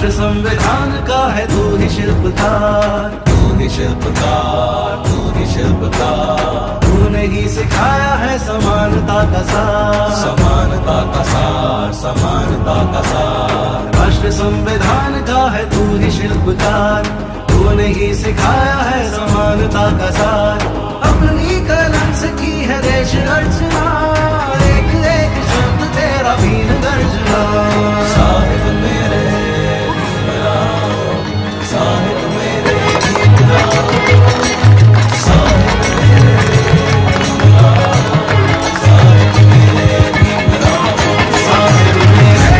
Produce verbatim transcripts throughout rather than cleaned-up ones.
राष्ट्र संविधान का है तू ही शिल्पकार, तू ही शिल्पकार, तू ही शिल्पकार। तूने ही सिखाया है समानता का सार, समानता का सार, समानता का सार। राष्ट्र संविधान का है तू ही शिल्पकार, तूने ही सिखाया है समानता का सार। अपनी कलम से की है देश अर्चना, एक एक शब्द तेरा भीम गर्जना। साहिब मेरे भीमराव, साहिब मेरे भीमराव, साहिब मेरे भीमराव, साहिब मेरे भीमराव, साहिब मेरे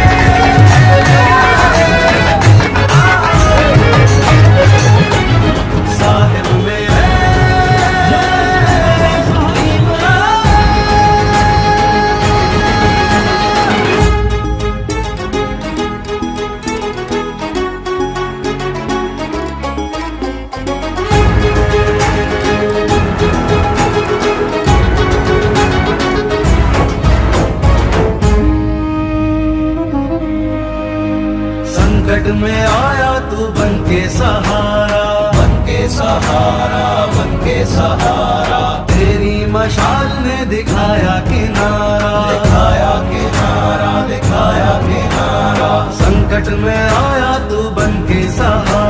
साहिब मेरे संकट में आया तू बन के सहारा, बन के सहारा, बन के सहारा। तेरी मशाल ने दिखाया किनारा, दिखाया किनारा, दिखाया किनारा। संकट में आया तू बन के सहारा,